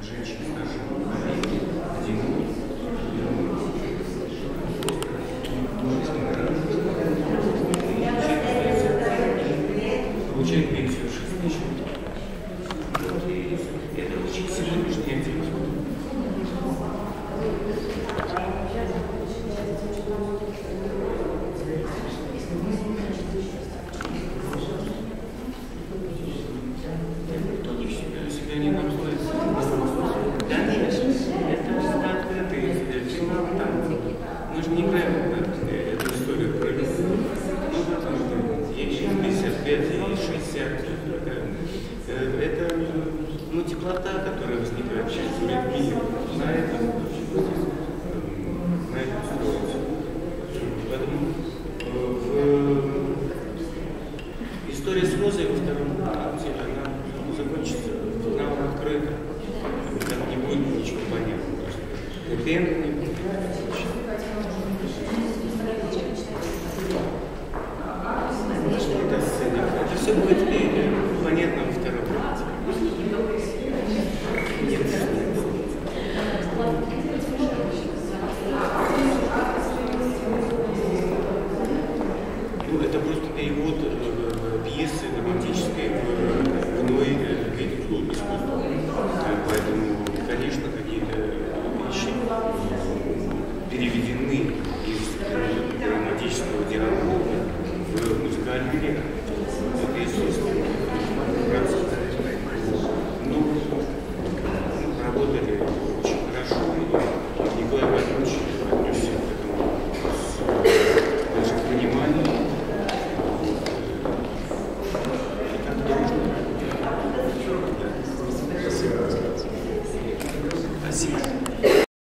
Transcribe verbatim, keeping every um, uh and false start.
женщины старшего поколения, одинокие, получает пенсию шесть тысяч. Это очень сегодняшний отдел. Себя не находится. Конечно, это открытый финал там. Мы же не играем эту историю про любовь. Ну, потому что ей шестьдесят лет, ей шестьдесят. Это ну, теплота, которая возникает через людьми, на этом, на этом строится. Поэтому в история с Розой во втором акте, она закончится финалом открыто. Там не будет ничего понятного. Хэппи-энда не будет. Это сцена. Это все будет понятно во втором акте. Нет. Ну, это просто перевод э, пьесы романтической в иной вид искусства. Поэтому, конечно, какие-то вещи переведены из романтического диалога в музыкальный ряд. Это естественно. Ну, работали очень хорошо, и Николай Владимирович отнесся к этому с большим пониманием. И так дружно. Спасибо. Спасибо.